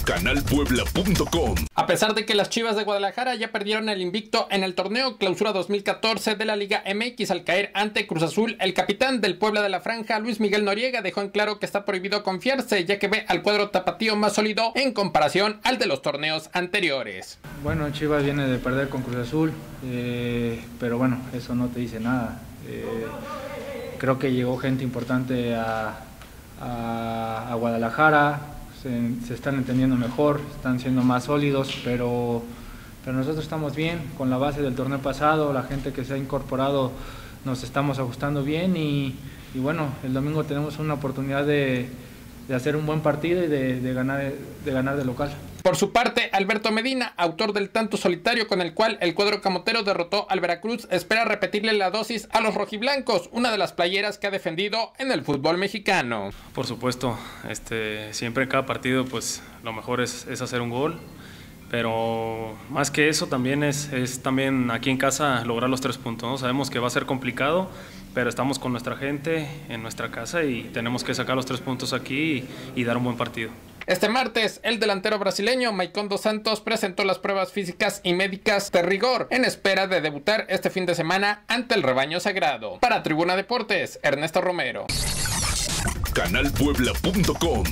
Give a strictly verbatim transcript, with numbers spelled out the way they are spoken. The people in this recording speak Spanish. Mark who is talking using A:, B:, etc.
A: canal puebla punto com.
B: A pesar de que las Chivas de Guadalajara ya perdieron el invicto en el torneo Clausura dos mil catorce de la Liga M X al caer ante Cruz Azul, el capitán del Puebla de la Franja, Luis Miguel Noriega, dejó en claro que está prohibido confiarse, ya que ve al cuadro tapatío más sólido en comparación al de los torneos anteriores.
C: Bueno, Chivas viene de perder con Cruz Azul, eh, pero bueno, eso no te dice nada. Eh, creo que llegó gente importante a, a, a Guadalajara. Se, se están entendiendo mejor, están siendo más sólidos, pero, pero nosotros estamos bien con la base del torneo pasado, la gente que se ha incorporado nos estamos ajustando bien y, y bueno, el domingo tenemos una oportunidad de, de hacer un buen partido y de, de, ganar, de ganar de local.
B: Por su parte, Alberto Medina, autor del tanto solitario con el cual el cuadro camotero derrotó al Veracruz, espera repetirle la dosis a los rojiblancos, una de las playeras que ha defendido en el fútbol mexicano.
D: Por supuesto, este, siempre en cada partido pues lo mejor es, es hacer un gol, pero más que eso también es, es también aquí en casa lograr los tres puntos, ¿no? Sabemos que va a ser complicado, pero estamos con nuestra gente en nuestra casa y tenemos que sacar los tres puntos aquí y, y dar un buen partido.
B: Este martes, el delantero brasileño Maicon dos Santos presentó las pruebas físicas y médicas de rigor en espera de debutar este fin de semana ante el rebaño sagrado. Para Tribuna Deportes, Ernesto Romero.
A: canal puebla punto com